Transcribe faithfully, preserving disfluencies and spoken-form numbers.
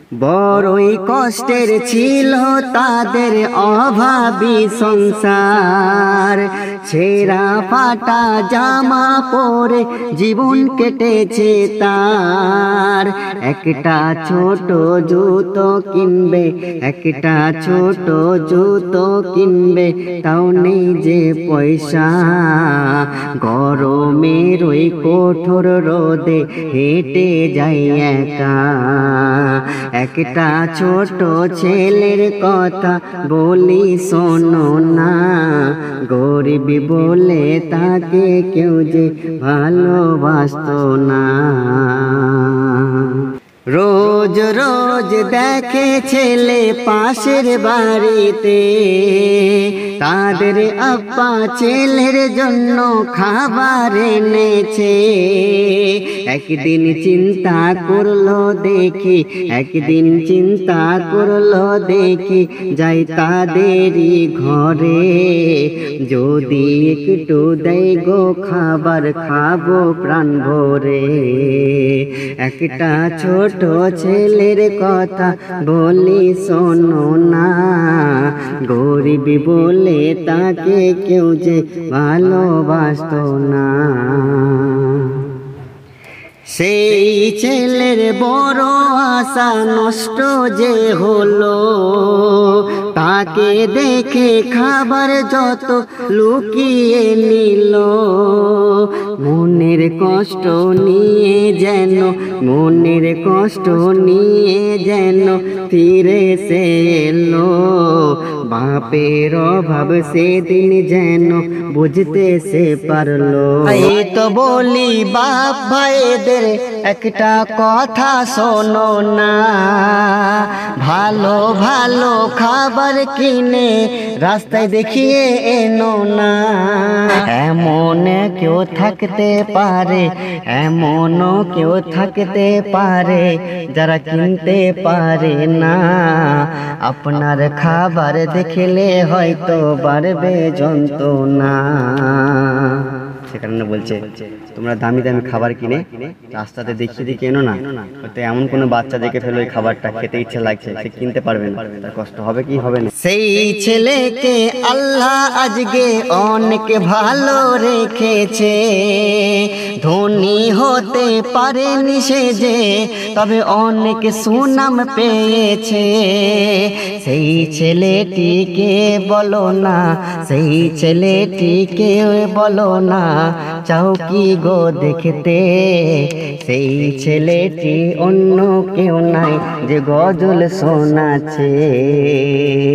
বড়ই কষ্টের ছিল তাদের অভাবী সংসার, ছেঁড়া ফাটা জামা পরে জীবন কেটেছে তার। একটা ছোট জুতো কিনবে, একটা ছোট জুতো কিনবে, তাও নেই যে পয়সা। গরমের ওই কঠোর রোদে হেঁটে যাই একা। একটা ছোট ছেলের কথা বলি শোনো না, গরিব বলে তাকে কেউ যে ভালোবাসতো না। রোজ রোজ দেখে ছেলে পাশের বাড়িতে, তাদের আব্বা ছেলের জন্য খাবার এনেছে। একদিন চিন্তা করলো দেখি, একদিন চিন্তা করলো দেখি, যাই তাদেরই ঘরে, যদি একটু দেয় গো খাবার খাবো প্রাণ ভরে। একটা ছোট ছেলের কথা বলি শোনো না, গরিব বলে তাকে কেউ যে ভালোবাসতো না। সেই ছেলের বড় আশা নষ্ট যে হলো, তাকে দেখে খাবার যত লুকিয়ে নিল। মনের কষ্ট নিয়ে যেন, মনের কষ্ট নিয়ে যেন ফিরে সে এলো। বাপের অভাব সেদিন যেন বুঝতে সে পারলো। এই তো বলি বাপ ভাইদের একটা কথা শোনো না, ভালো ভালো খাবার কিনে রাস্তায় দেখিয়ে এনো না। এমন কেউ থাকতে পারে, এমনও কেউ থাকতে পারে যারা কিনতে পারে না। আপনার খাবার দেখলে হয়তো বাড়বে যন্ত্রণা। সে কারণে বলছে তোমরা দামি দামি খাবার কিনে রাস্তাতে দেখিয়ে দিয়ে কেনো না, হয়তো এমন কোনো বাচ্চা দেখে ফেলো এই খাবারটা খেতে ইচ্ছে লাগছে, সে কিনতে পারবে না, তার কষ্ট হবে কি হবে না। সেই ছেলেকে আল্লাহ আজকে অনেক ভালো রেখেছে, ধনী হতে পারেনি সে যে, তবে অনেক সুনাম পেয়েছে। সেই ছেলেটিকে বলো না, সেই ছেলেটিকে বলো না, চাও কি গো দেখতে। সেই ছেলেটি অন্য কেউ নাই যে গজল শোনাচ্ছে।